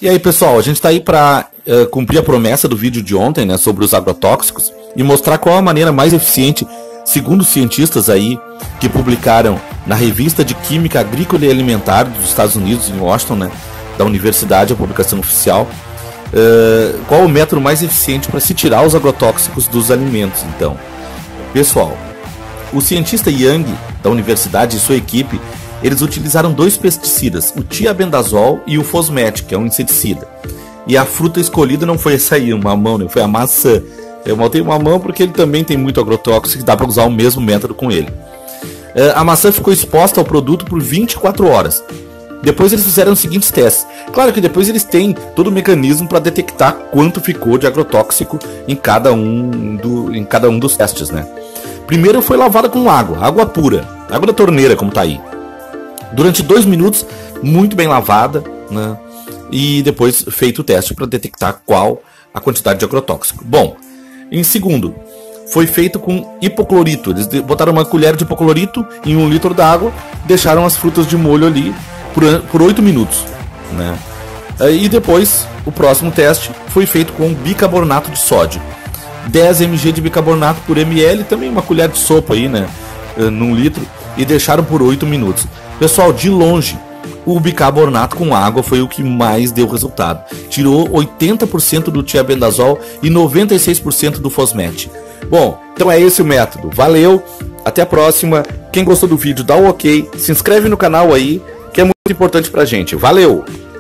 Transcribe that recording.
E aí, pessoal, a gente está aí para cumprir a promessa do vídeo de ontem, né, sobre os agrotóxicos e mostrar qual a maneira mais eficiente, segundo cientistas aí que publicaram na Revista de Química Agrícola e Alimentar dos Estados Unidos, em Washington, né, da universidade, a publicação oficial, qual o método mais eficiente para se tirar os agrotóxicos dos alimentos. Então, pessoal, o cientista Yang da universidade e sua equipe, eles utilizaram dois pesticidas, o tiabendazol e o fosmet, que é um inseticida. E a fruta escolhida não foi essa aí, o mamão, né? Foi a maçã. Eu maltei o mamão porque ele também tem muito agrotóxico e dá para usar o mesmo método com ele. A maçã ficou exposta ao produto por 24 horas. Depois eles fizeram os seguintes testes. Claro que depois eles têm todo o mecanismo para detectar quanto ficou de agrotóxico em cada um dos testes, né? Primeiro foi lavada com água pura, água da torneira, como tá aí. Durante 2 minutos, muito bem lavada, né? E depois feito o teste para detectar qual a quantidade de agrotóxico. Bom, em segundo, foi feito com hipoclorito. Eles botaram uma colher de hipoclorito em 1 litro d'água, deixaram as frutas de molho ali por 8 minutos, né? E depois, o próximo teste foi feito com bicarbonato de sódio. 10 mg de bicarbonato por ml, também uma colher de sopa aí, né, num litro, e deixaram por 8 minutos. Pessoal, de longe, o bicarbonato com água foi o que mais deu resultado. Tirou 80% do tiabendazol e 96% do fosmet. Bom, então é esse o método. Valeu, até a próxima. Quem gostou do vídeo, dá o ok, se inscreve no canal aí, que é muito importante pra gente. Valeu!